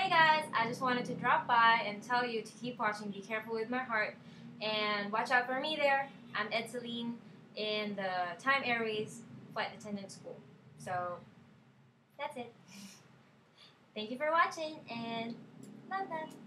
Hey guys, I just wanted to drop by and tell you to keep watching Be Careful with My Heart and watch out for me there. I'm Edselyn in the Time Airways Flight Attendant School. So that's it. Thank you for watching and love.